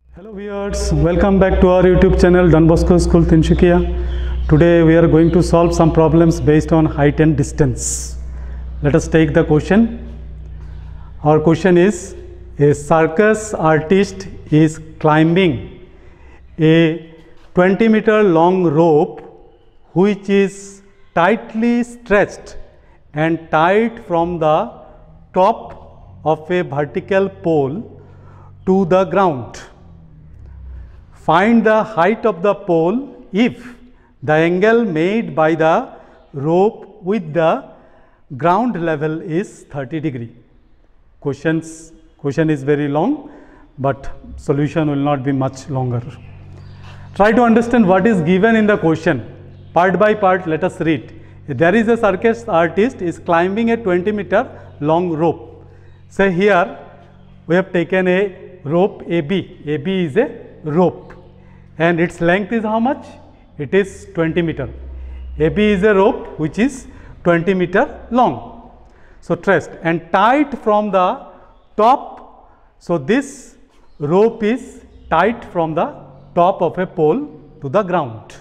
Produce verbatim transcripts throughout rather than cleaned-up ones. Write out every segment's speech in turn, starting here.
Hello viewers, welcome back to our YouTube channel Don Bosco School Tinsukia. Today we are going to solve some problems based on height and distance. Let us take the question. Our question is, a circus artist is climbing a twenty meter long rope which is tightly stretched and tied from the top of a vertical pole to the ground. Find the height of the pole if the angle made by the rope with the ground level is thirty degree. Questions, question is very long, but solution will not be much longer. Try to understand what is given in the question. Part by part, let us read. There is a circus artist is climbing a twenty meter long rope. Say here we have taken a rope A B. A B is a rope. And its length is how much? It is twenty meter. A B is a rope which is twenty meter long. So traced and tied from the top. So this rope is tied from the top of a pole to the ground.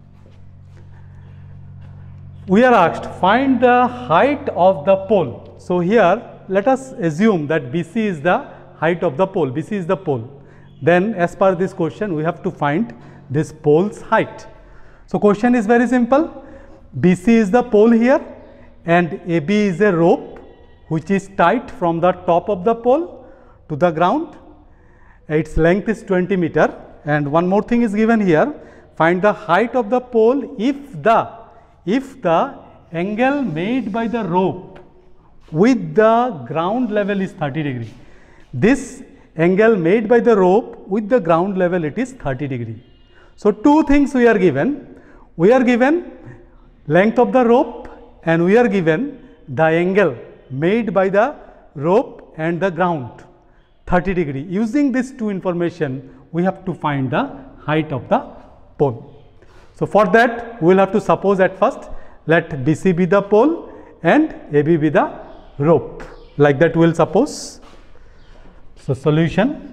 We are asked, find the height of the pole. So here let us assume that B C is the height of the pole. B C is the pole. Then as per this question we have to find this pole's height. So question is very simple. B C is the pole here and A B is a rope which is tied from the top of the pole to the ground. Its length is twenty meter, and one more thing is given here. Find the height of the pole if the if the angle made by the rope with the ground level is thirty degree. This angle made by the rope with the ground level, it is thirty degree. So two things we are given. We are given length of the rope and we are given the angle made by the rope and the ground, thirty degree. Using these two information, we have to find the height of the pole. So for that we will have to suppose at first, let B C be the pole and A B be the rope. Like that we will suppose. So solution,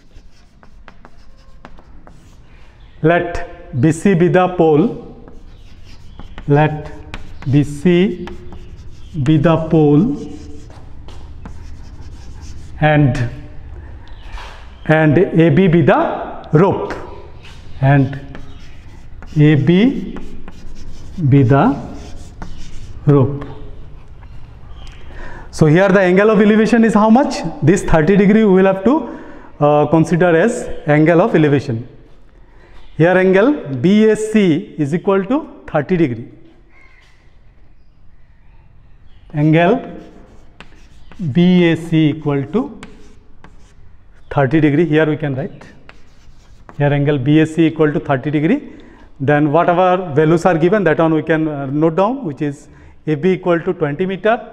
let B C be the pole, let B C be the pole and and A B be the rope and A B be the rope. So here the angle of elevation is how much? This thirty degree we will have to uh, consider as angle of elevation. Here angle B A C is equal to thirty degree. Angle B A C equal to thirty degree. Here we can write. Here angle B A C equal to thirty degree. Then whatever values are given, that one we can uh, note down, which is A B equal to twenty meter.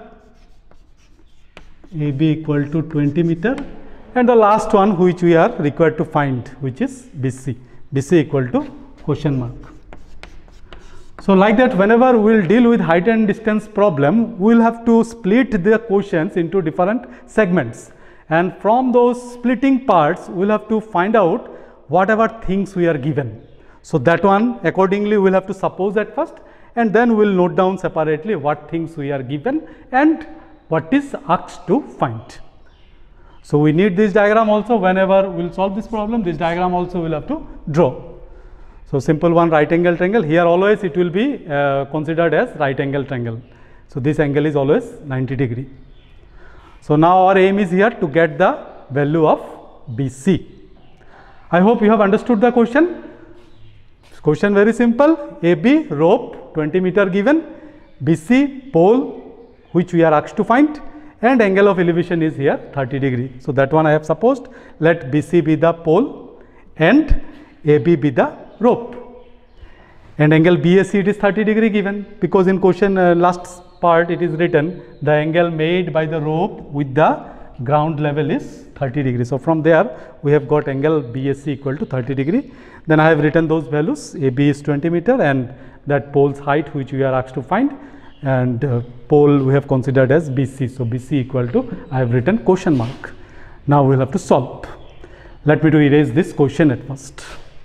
A B equal to twenty meter, and the last one which we are required to find, which is B C. B C equal to question mark. So like that, whenever we will deal with height and distance problem, we will have to split the questions into different segments, and from those splitting parts we will have to find out whatever things we are given. So that one accordingly we will have to suppose at first, and then we will note down separately what things we are given and what is asked to find. So we need this diagram also. Whenever we will solve this problem, this diagram also we will have to draw. So simple one, right angle triangle. Here always it will be uh, considered as right angle triangle. So this angle is always ninety degree. So now our aim is here to get the value of B C. I hope you have understood the question. Question very simple. A B rope twenty meter given, B C pole which we are asked to find, and angle of elevation is here thirty degree. So that one I have supposed. Let B C be the pole and A B be the rope, and angle B A C it is thirty degree given, because in question uh, last part it is written the angle made by the rope with the ground level is thirty degree. So from there we have got angle B A C equal to thirty degree. Then I have written those values. A B is twenty meter and that pole's height which we are asked to find, and uh, pole we have considered as B C. So B C equal to, I have written question mark. Now we will have to solve. Let me to erase this question at first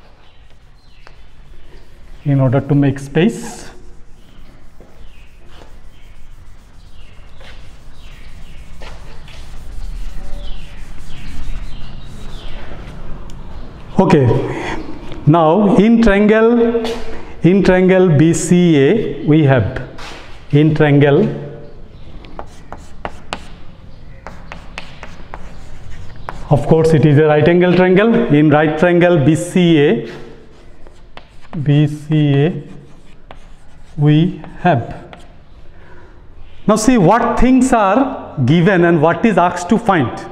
in order to make space. Okay, now in triangle in triangle B C A we have in triangle of course it is a right angle triangle. In right triangle B C A B C A we have. Now see what things are given and what is asked to find.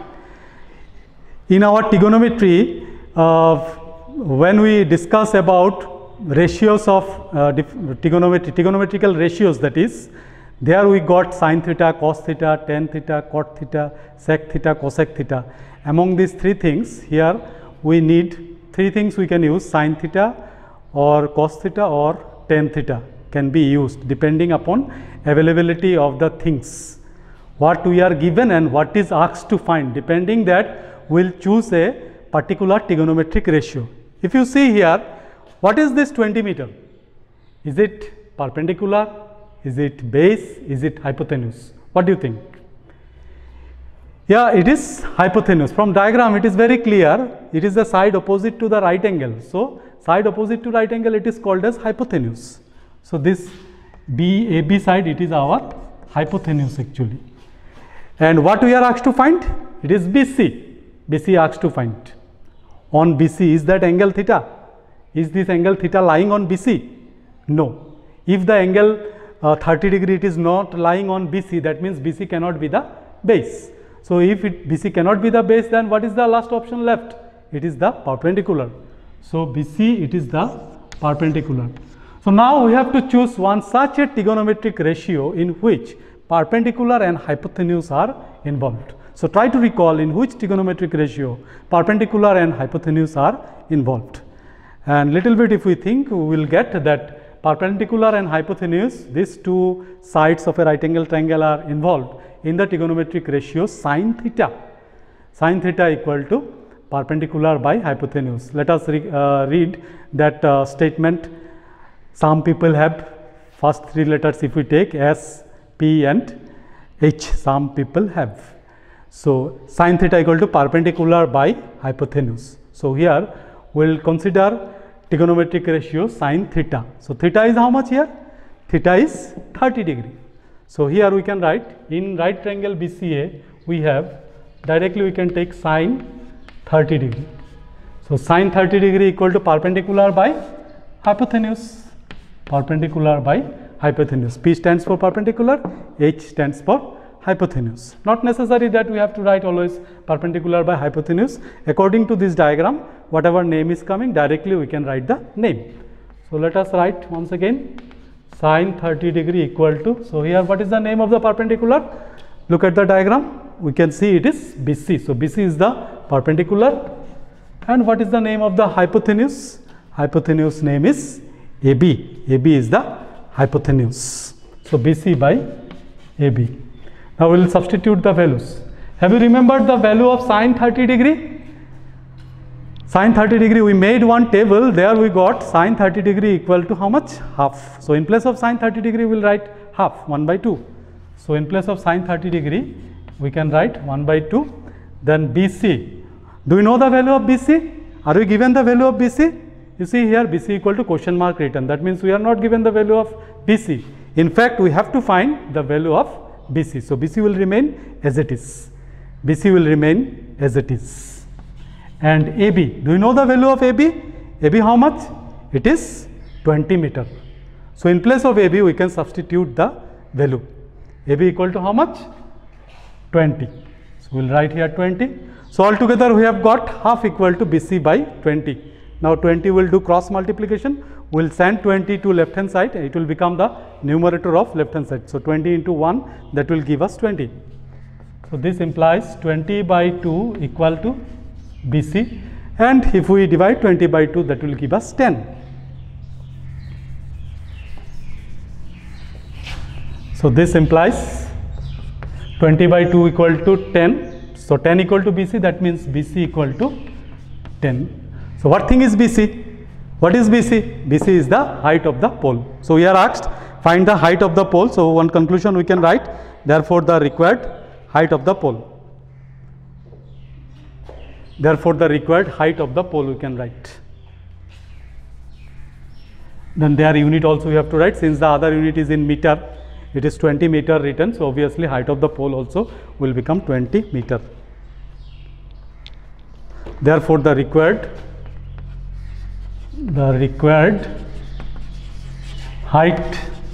In our trigonometry, uh, when we discuss about ratios of uh, trigonometry, trigonometrical ratios, that is, there we got sine theta, cos theta, tan theta, cot theta, sec theta, cosec theta. Among these three things, here we need three things we can use: sine theta or cos theta or tan theta can be used depending upon availability of the things. What we are given and what is asked to find, depending that we'll choose a particular trigonometric ratio. If you see here, what is this twenty meter? Is it perpendicular? Is it base? Is it hypotenuse? What do you think? Yeah, it is hypotenuse. From diagram it is very clear, it is the side opposite to the right angle. So side opposite to right angle, it is called as hypotenuse. So this B A B side, it is our hypotenuse actually. And what we are asked to find? It is B C. B C asked to find. On B C, is that angle theta? Is this angle theta lying on B C? No. If the angle uh, thirty degree it is not lying on B C, that means B C cannot be the base. So if it, B C cannot be the base, then what is the last option left? It is the perpendicular. So B C, it is the perpendicular. So now we have to choose one such a trigonometric ratio in which perpendicular and hypotenuse are involved. So try to recall in which trigonometric ratio perpendicular and hypotenuse are involved. And little bit if we think, we will get that perpendicular and hypotenuse, these two sides of a right angle triangle are involved in the trigonometric ratio sine theta. Sine theta equal to perpendicular by hypotenuse. Let us re, uh, read that uh, statement. Some people have first three letters, if we take S, P and H, some people have. So sine theta equal to perpendicular by hypotenuse. So here we will consider trigonometric ratio sine theta. So theta is how much here? Theta is thirty degree. So here we can write in right triangle B C A, we have directly we can take sine thirty degree. So sine thirty degree equal to perpendicular by hypotenuse. Perpendicular by hypotenuse. P stands for perpendicular, H stands for hypotenuse. Not necessary that we have to write always perpendicular by hypotenuse. According to this diagram, whatever name is coming, directly we can write the name. So let us write once again sine thirty degree equal to, so here what is the name of the perpendicular? Look at the diagram, we can see it is B C. So B C is the perpendicular, and what is the name of the hypotenuse? Hypotenuse name is A B. A B is the hypotenuse. So B C by A B. Now we will substitute the values. Have you remembered the value of sine thirty degree? Sine thirty degree, we made one table, there we got sine thirty degree equal to how much? Half. So in place of sine thirty degree, we will write half, one by two. So in place of sine thirty degree, we can write one by two. Then B C. Do you know the value of B C? Are we given the value of B C? You see here B C equal to question mark written. That means we are not given the value of B C. In fact, we have to find the value of B C. So B C will remain as it is. B C will remain as it is. And A B, do you know the value of A B? A B how much? It is twenty meter. So in place of A B, we can substitute the value. A B equal to how much? twenty. So we will write here twenty. So altogether we have got half equal to B C by twenty. Now twenty will do cross multiplication. We will send twenty to left hand side. It will become the numerator of left hand side. So twenty into one, that will give us twenty. So this implies twenty by two equal to B C, and if we divide twenty by two, that will give us ten. So this implies twenty by two equal to ten. So ten equal to B C, that means B C equal to ten. So what thing is B C? What is B C? B C is the height of the pole. So we are asked find the height of the pole. So one conclusion we can write, therefore the required height of the pole. Therefore the required height of the pole we can write. Then their unit also we have to write, since the other unit is in meter, it is twenty meter written, so obviously height of the pole also will become twenty meter. Therefore the required the required height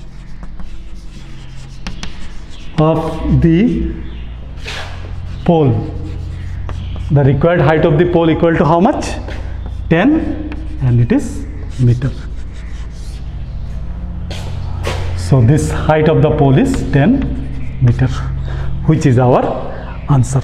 of the pole, the required height of the pole equal to how much? ten, and it is meter. So this height of the pole is ten meter, which is our answer.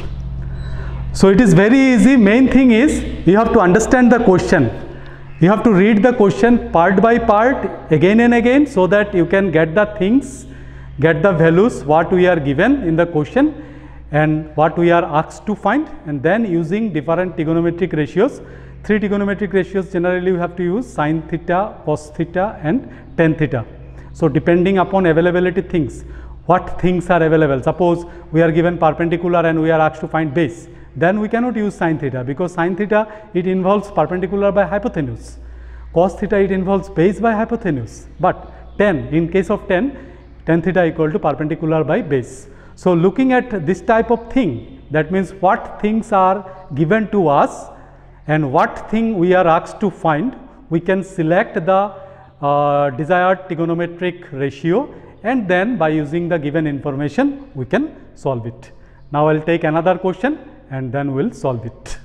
So it is very easy. Main thing is you have to understand the question. You have to read the question part by part again and again, so that you can get the things, get the values what we are given in the question and what we are asked to find, and then using different trigonometric ratios. Three trigonometric ratios generally we have to use: sin theta, cos theta and tan theta. So depending upon availability things, what things are available. Suppose we are given perpendicular and we are asked to find base, then we cannot use sin theta, because sin theta it involves perpendicular by hypotenuse. Cos theta it involves base by hypotenuse. But tan, in case of tan, tan theta equal to perpendicular by base. So looking at this type of thing, that means what things are given to us and what thing we are asked to find, we can select the uh, desired trigonometric ratio, and then by using the given information we can solve it. Now I will take another question and then we will solve it.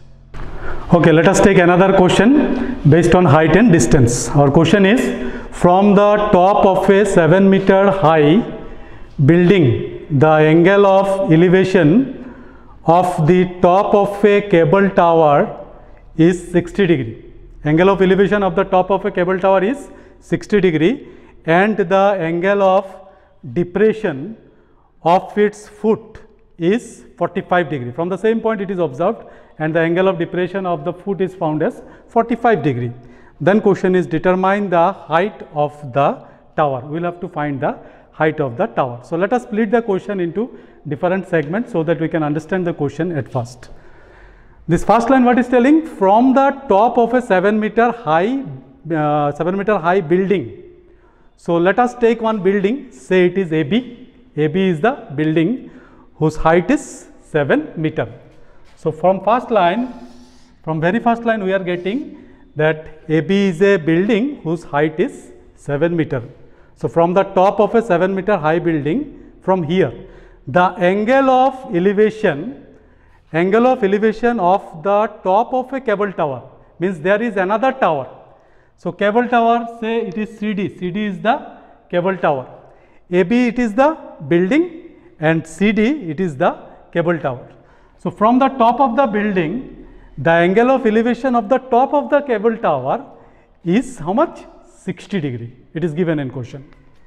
Okay, let us take another question based on height and distance. Our question is, from the top of a seven meter high building, the angle of elevation of the top of a cable tower is sixty degree. Angle of elevation of the top of a cable tower is sixty degree, and the angle of depression of its foot is forty-five degree. From the same point it is observed, and the angle of depression of the foot is found as forty-five degree. Then question is, determine the height of the tower. We will have to find the height of the tower. So let us split the question into different segments so that we can understand the question at first. This first line, what is telling? From the top of a seven meter high uh, seven meter high building. So let us take one building, say it is A B. A B is the building whose height is seven meter. So from first line, from very first line we are getting that A B is a building whose height is seven meter. So from the top of a seven meter high building, from here, the angle of elevation, angle of elevation of the top of a cable tower, means there is another tower. So cable tower, say it is C D, C D is the cable tower, A B it is the building, and C D it is the cable tower. So from the top of the building, the angle of elevation of the top of the cable tower is how much? sixty degree. It is given in question.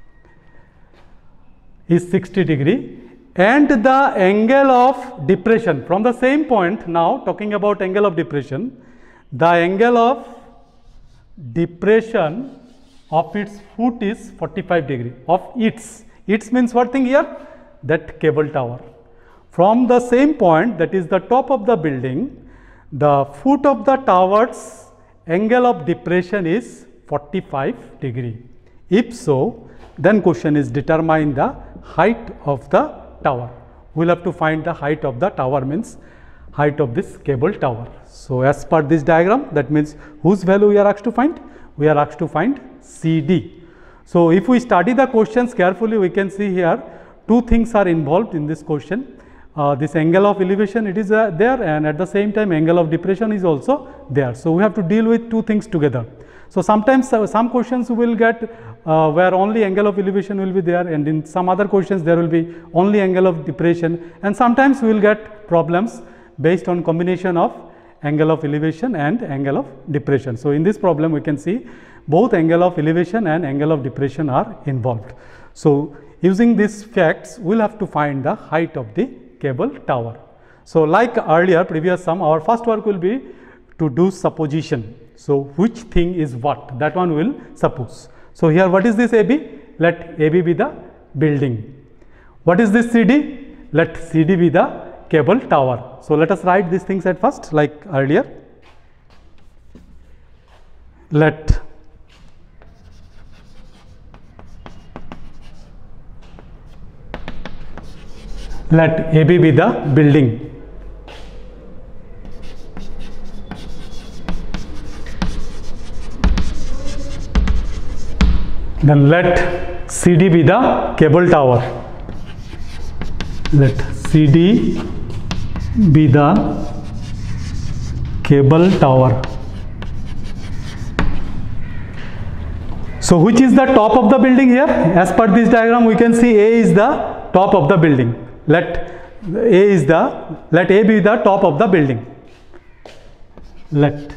Is sixty degree, and the angle of depression from the same point, now talking about angle of depression, the angle of depression of its foot is forty-five degree. Of its, its means what thing here? That cable tower. From the same point, that is the top of the building, the foot of the tower's angle of depression is forty-five degree. If so, then question is, determine the height of the tower. We will have to find the height of the tower, means height of this cable tower. So as per this diagram, that means whose value we are asked to find? We are asked to find C D. So if we study the questions carefully, we can see here two things are involved in this question. Uh, this angle of elevation, it is uh, there, and at the same time angle of depression is also there. So we have to deal with two things together. So sometimes uh, some questions will get uh, where only angle of elevation will be there, and in some other questions there will be only angle of depression, and sometimes we will get problems based on combination of angle of elevation and angle of depression. So in this problem we can see both angle of elevation and angle of depression are involved. So using these facts, we will have to find the height of the cable tower. So like earlier previous sum, our first work will be to do supposition. So which thing is what, that one will suppose. So here what is this A B? Let A B be the building. What is this C D? Let C D be the cable tower. So let us write these things at first like earlier. Let let A B be the building. Then let C D be the cable tower. Let C D be the cable tower. So which is the top of the building here? As per this diagram, we can see A is the top of the building. Let A is the let A be the top of the building. Let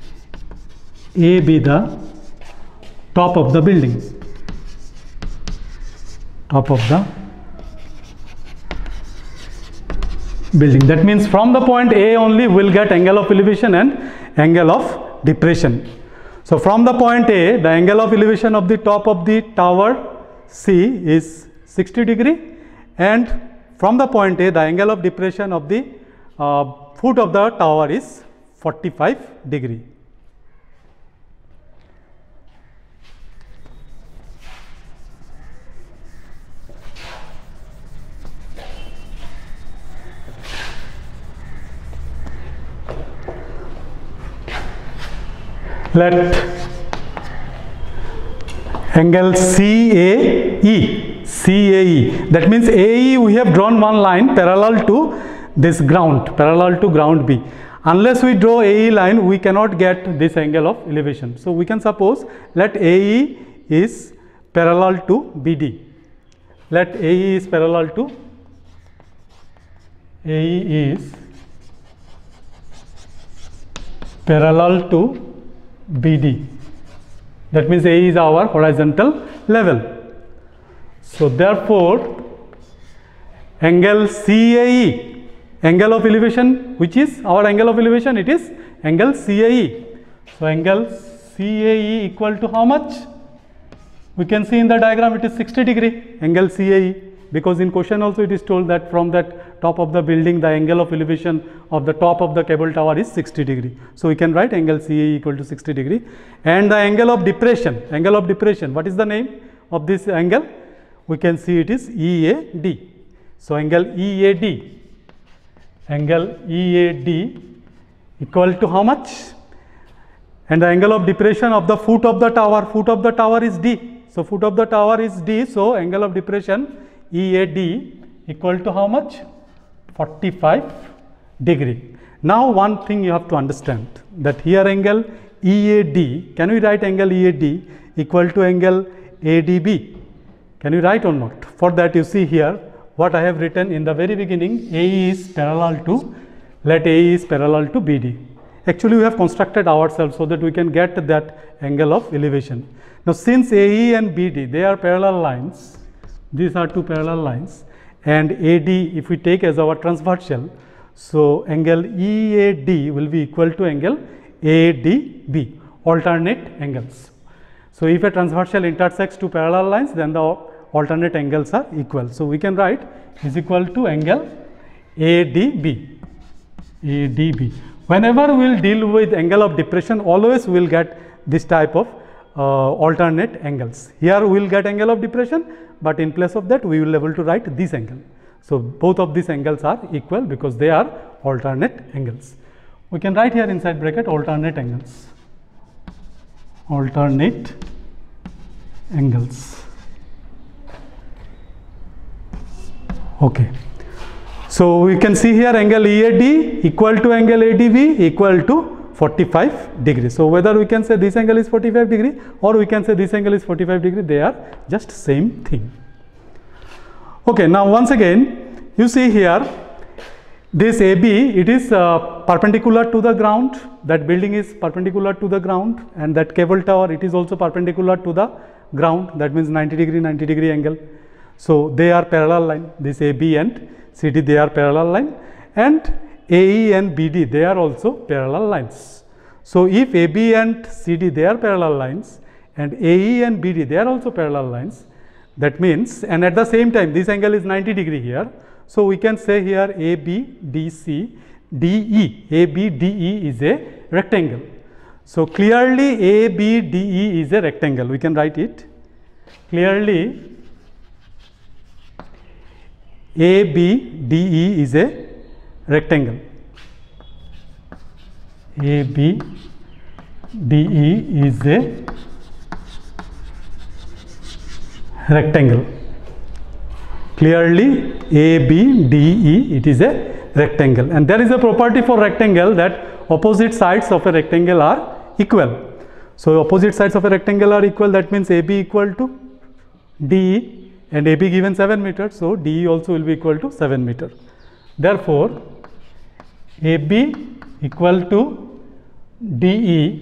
A be the top of the building. Top of the building. That means from the point A only we'll get angle of elevation and angle of depression. So from the point A, the angle of elevation of the top of the tower C is sixty degree, and from the point A, the angle of depression of the uh, foot of the tower is forty-five degree. Let angle C A E, C A E, that means A E we have drawn one line parallel to this ground, parallel to ground B. Unless we draw A E line, we cannot get this angle of elevation. So we can suppose let A E is parallel to B D. Let A E is parallel to A E is parallel to B D. That means A E is our horizontal level. So therefore, angle C A E, angle of elevation, which is our angle of elevation, it is angle C A E. So angle C A E equal to how much? We can see in the diagram it is sixty degree, angle C A E, because in question also it is told that from that top of the building the angle of elevation of the top of the cable tower is sixty degree. So we can write angle C A E equal to sixty degree, and the angle of depression, angle of depression, what is the name of this angle? We can see it is E A D. So angle E A D, angle E A D equal to how much? And the angle of depression of the foot of the tower, foot of the tower is D. So foot of the tower is D, so angle of depression E A D equal to how much? forty-five degree. Now one thing you have to understand, that here angle E A D, can we write angle E A D equal to angle A D B? Can you write or not? For that you see here what I have written in the very beginning, A E is parallel to, let A E is parallel to B D. Actually we have constructed ourselves so that we can get that angle of elevation. Now since A E and B D, they are parallel lines, these are two parallel lines, and A D if we take as our transversal, so angle E A D will be equal to angle A D B, alternate angles. So if a transversal intersects two parallel lines, then the alternate angles are equal. So we can write is equal to angle A D B, A D B. Whenever we will deal with angle of depression, always we will get this type of uh, alternate angles. Here we will get angle of depression, but in place of that we will be able to write this angle. So both of these angles are equal because they are alternate angles. We can write here inside bracket alternate angles, alternate angles. Okay. So we can see here angle E A D equal to angle A D B equal to forty-five degree. So whether we can say this angle is forty-five degree or we can say this angle is forty-five degree, they are just same thing. Okay, now once again you see here this A B, it is uh, perpendicular to the ground, that building is perpendicular to the ground, and that cable tower, it is also perpendicular to the ground, that means ninety degree, ninety degree angle. So they are parallel line, this A B and C D, they are parallel line, and A E and B D, they are also parallel lines. So if A B and C D, they are parallel lines, and A E and B D, they are also parallel lines. That means, and at the same time, this angle is ninety degree here. So we can say here A B D C D E, A B D E is a rectangle. So clearly A B D E is a rectangle. We can write it clearly. A B D E is a rectangle. A B D E is a rectangle. Clearly A B D E, it is a rectangle, and there is a property for rectangle that opposite sides of a rectangle are equal. So opposite sides of a rectangle are equal. That means A B equal to D E, and A B given seven meters, so D E also will be equal to seven meter. Therefore A B equal to D E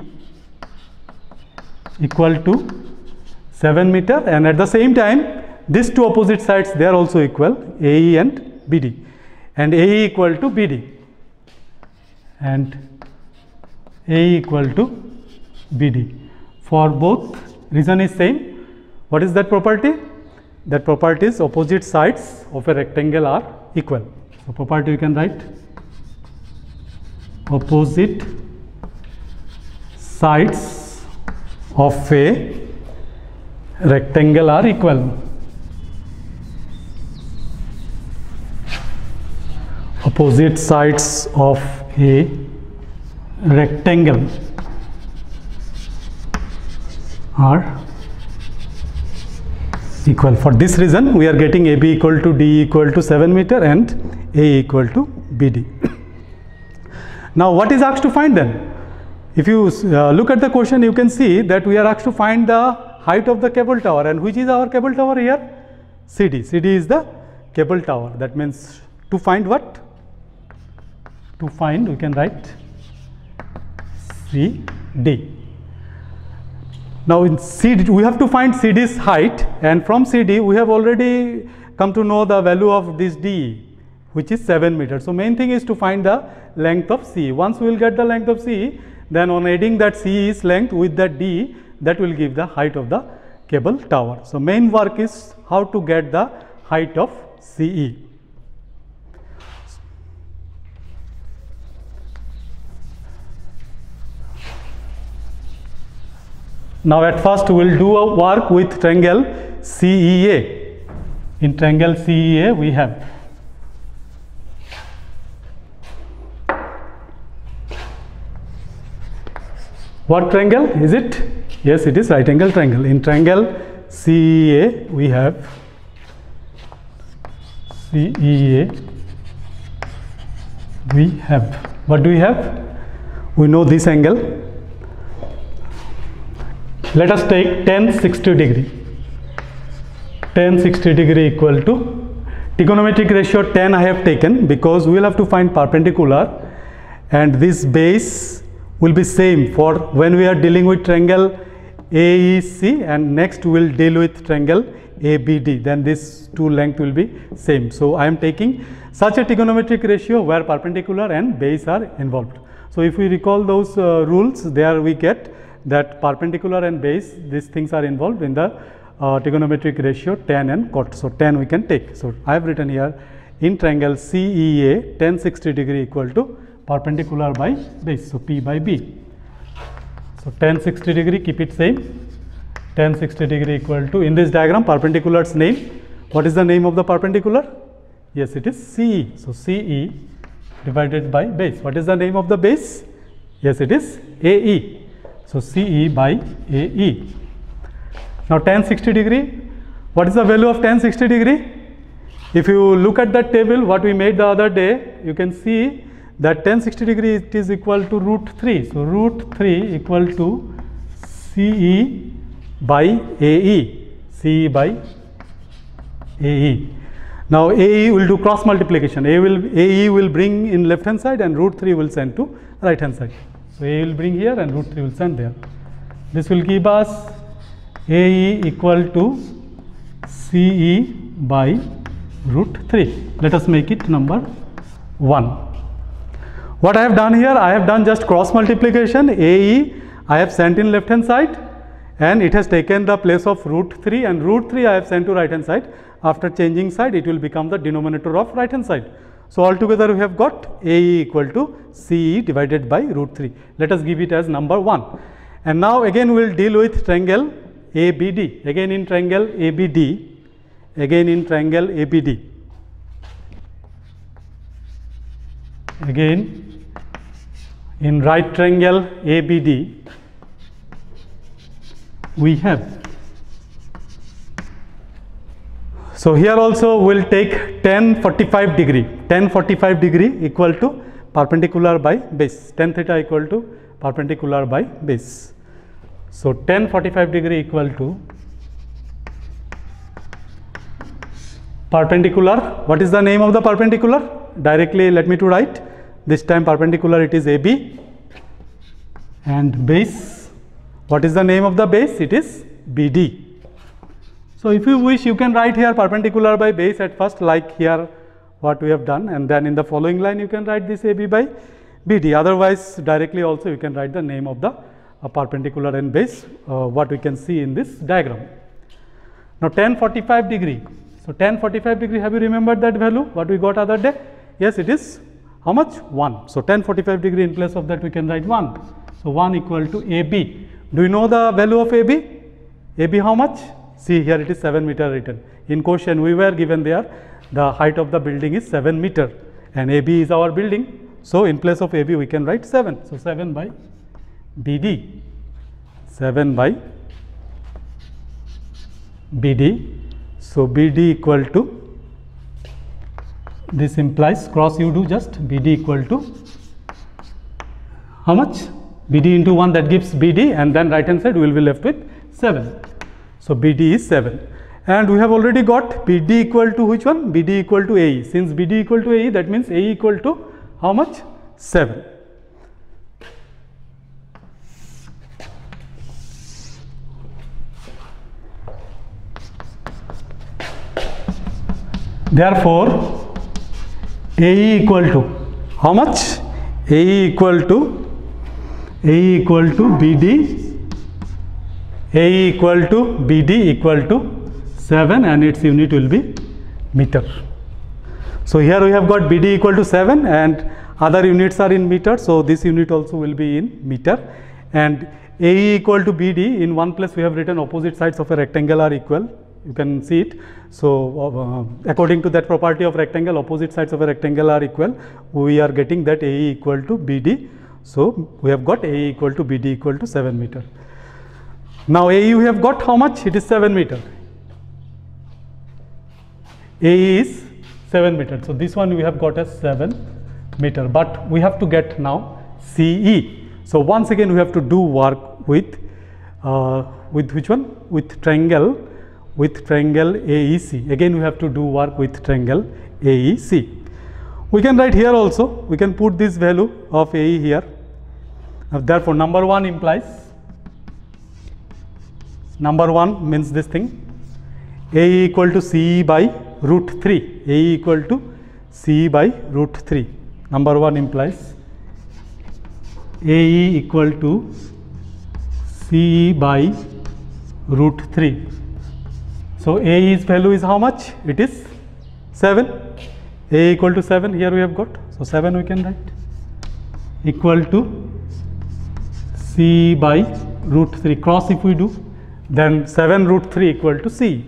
equal to seven meter, and at the same time these two opposite sides, they are also equal, A E and B D, and A E equal to B D and A E equal to B D. For both, reason is same. What is that property? That property is opposite sides of a rectangle are equal. So property you can write, opposite sides of a rectangle are equal. Opposite sides of a rectangle are equal. For this reason we are getting A B equal to D equal to seven meter and A equal to B D. Now what is asked to find then? If you uh, look at the question, you can see that we are asked to find the height of the cable tower, and which is our cable tower here? C D. C D is the cable tower. That means to find what? To find, we can write C D. Now in C D we have to find C D's height, and from C D we have already come to know the value of this D E, which is seven meters. So main thing is to find the length of C E. Once we will get the length of C E, then on adding that C E's length with that D E, that will give the height of the cable tower. So main work is how to get the height of C E. Now at first we will do a work with triangle C E A. In triangle C E A we have what triangle is it? Yes, it is right angle triangle. In triangle C E A we have C E A we have what do we have? We know this angle. Let us take tan sixty degree. Tan sixty degree equal to trigonometric ratio tan I have taken because we will have to find perpendicular, and this base will be same for when we are dealing with triangle A E C, and next we will deal with triangle A B D. Then this two length will be same. So I am taking such a trigonometric ratio where perpendicular and base are involved. So if we recall those uh, rules, there we get that perpendicular and base, these things are involved in the uh, trigonometric ratio tan and cot. So tan we can take. So I have written here in triangle C E A tan sixty degree equal to perpendicular by base. So P by B. So tan sixty degree, keep it same. Tan sixty degree equal to, in this diagram, perpendicular's name. What is the name of the perpendicular? Yes, it is C E. So C E divided by base. What is the name of the base? Yes, it is A E. So C E by A E. Now tan sixty degree, what is the value of tan sixty degree? If you look at that table what we made the other day, you can see that tan sixty degree it is equal to root three. So root three equal to C E by A E. C E by A E. Now A E will do cross multiplication. A will A E will bring in left hand side and root three will send to right hand side. So A will bring here and root three will send there. This will give us A E equal to C E by root three. Let us make it number one. What I have done here, I have done just cross multiplication. A E I have sent in left hand side, and it has taken the place of root three, and root three I have sent to right hand side. After changing side, it will become the denominator of right hand side. So altogether we have got A E equal to C E divided by root three. Let us give it as number one. And now again we will deal with triangle A B D. Again in triangle A B D, again in triangle A B D. Again in right triangle A B D, we have. So here also we will take tan forty-five degree. Tan forty-five degree equal to perpendicular by base. Tan theta equal to perpendicular by base. So tan forty-five degree equal to perpendicular. What is the name of the perpendicular? Directly let me to write. This time perpendicular it is A B, and base. What is the name of the base? It is B D. So if you wish, you can write here perpendicular by base at first, like here what we have done, and then in the following line you can write this A B by B D. Otherwise directly also you can write the name of the uh, perpendicular and base, uh, what we can see in this diagram. Now tan forty-five degree. So tan forty-five degree, have you remembered that value what we got other day? Yes, it is how much? one. So tan forty-five degree, in place of that we can write one. So one equal to A B. Do you know the value of A B? A B how much? See here it is seven meter written. In question we were given there the height of the building is seven meter, and A B is our building. So in place of A B we can write seven. So seven by B D. seven by B D. So B D equal to, this implies cross you do just B D equal to how much? B D into one, that gives B D, and then right hand side we will be left with seven. So B D is seven, and we have already got B D equal to which one? B D equal to A E. Since B D equal to A E, that means A E equal to how much? seven. Therefore A E equal to how much? A E equal to A E equal to B D. A E equal to B D equal to seven, and its unit will be meter. So here we have got B D equal to seven, and other units are in meter. So this unit also will be in meter, and A E equal to B D, in one place we have written opposite sides of a rectangle are equal. You can see it. So uh, according to that property of rectangle, opposite sides of a rectangle are equal. We are getting that A E equal to B D. So we have got A E equal to B D equal to seven meter. Now A E we have got how much? It is seven meter. A E is seven meter. So this one we have got as seven meter, but we have to get now C E. So once again we have to do work with uh, with which one? With triangle, with triangle A E C. Again we have to do work with triangle A E C. We can write here also. We can put this value of A E here. Uh, therefore number one implies, number one means this thing, A E equal to C E by root three. A E equal to C E by root three. Number one implies A E equal to C E by root three. So A E's value is how much? It is seven. A E equal to seven, here we have got. So seven we can write equal to C E by root three. Cross if we do, then seven root three equal to C.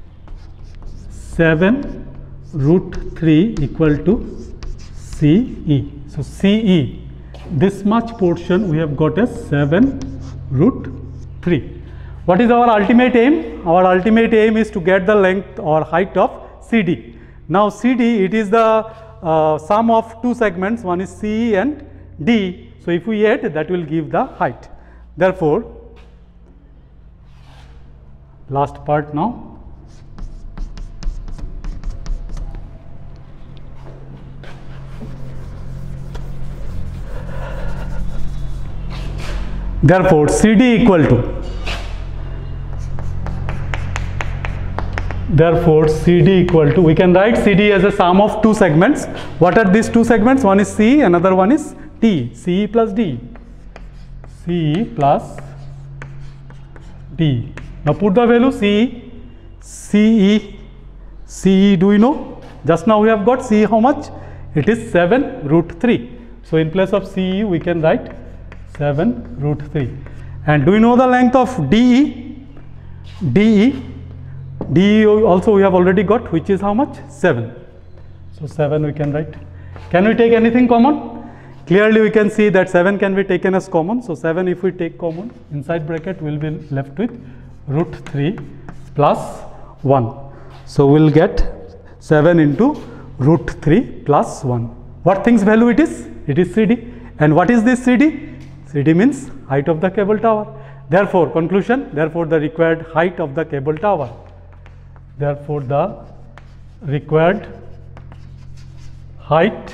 seven root three equal to C E. So C E, this much portion we have got as seven root three. What is our ultimate aim? Our ultimate aim is to get the length or height of C D. Now C D, it is the uh, sum of two segments, one is C E and D. So if we add, that will give the height. Therefore, last part now. Therefore C D equal to, Therefore, C D equal to, we can write C D as a sum of two segments. What are these two segments? One is C, another one is T. C plus D. C plus D. Now put the value C, C E, C E, do you know? Just now we have got C how much? It is seven root three. So in place of C E we can write seven root three. And do you know the length of D E? D E. D E also we have already got, which is how much? seven. So seven we can write. Can we take anything common? Clearly we can see that seven can be taken as common. So seven if we take common, inside bracket we will be left with root three plus one. So we will get seven into root three plus one. What thing's value it is? It is C D. And what is this C D? C D means height of the cable tower. Therefore, conclusion, therefore the required height of the cable tower. Therefore, the required height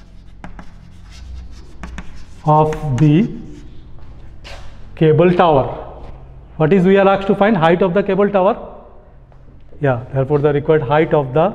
of the cable tower. What is we are asked to find? Height of the cable tower. Yeah, therefore the required height of the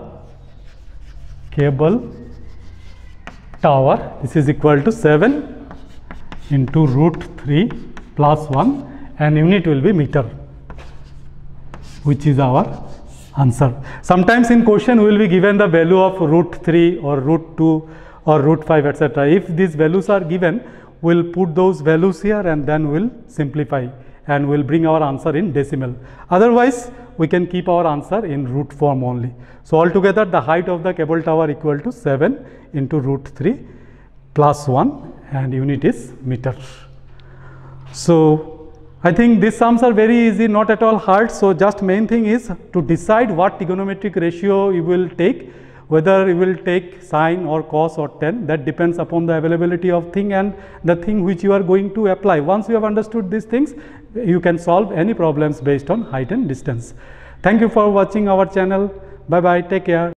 cable tower, this is equal to seven into root three plus one, and unit will be meter, which is our answer. Sometimes in question we will be given the value of root three or root two or root five, et cetera. If these values are given, we will put those values here and then we will simplify and we will bring our answer in decimal. Otherwise, we can keep our answer in root form only. So altogether the height of the cable tower equal to seven into root three plus one, and unit is meter. So I think these sums are very easy, not at all hard. So just main thing is to decide what trigonometric ratio you will take, whether you will take sine or cos or tan. That depends upon the availability of thing and the thing which you are going to apply. Once you have understood these things, you can solve any problems based on height and distance. Thank you for watching our channel. Bye bye. Take care.